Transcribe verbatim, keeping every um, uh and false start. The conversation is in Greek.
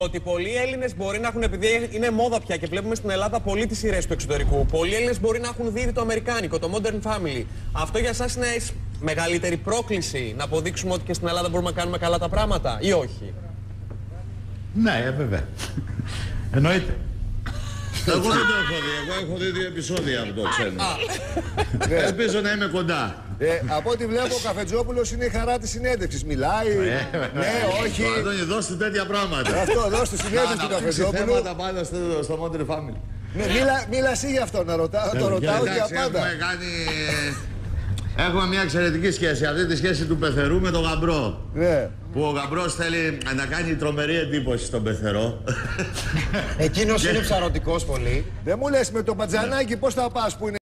Ότι πολλοί Έλληνες μπορεί να έχουν, επειδή είναι μόδα πια και βλέπουμε στην Ελλάδα πολύ τις σειρές του εξωτερικού, πολλοί Έλληνες μπορεί να έχουν δει το αμερικάνικο, το Modern Family. Αυτό για εσάς είναι μεγαλύτερη πρόκληση να αποδείξουμε ότι και στην Ελλάδα μπορούμε να κάνουμε καλά τα πράγματα, ή όχι? Ναι, βέβαια. Εννοείται. Εγώ δεν το έχω δει. Εγώ έχω δει δύο επεισόδια από το ξένο. Ελπίζω να είμαι κοντά. Ε, από ό,τι βλέπω, ο Καφετζόπουλος είναι η χαρά της συνέντευξης. Μιλάει. Ε, ναι, όχι. Αντώνη, δώστε τέτοια πράγματα. Αυτό, δώστε συνέντευξη του Καφετζόπουλου. Θέματα πάντα στο, στο Modern Family. Ναι, μίλα, μίλα εσύ γι' αυτό, να ρωτάω, το ρωτάω για πάντα. Έχουμε κάνει... Έχουμε μια εξαιρετική σχέση. Αυτή τη σχέση του πεθερού με τον γαμπρό. Ναι. Που ο γαμπρός θέλει να κάνει τρομερή εντύπωση στον πεθερό. Εκείνος είναι ψαρωτικός πολύ. Δεν μου λες με το πατζανάκι πώς θα πας που είναι.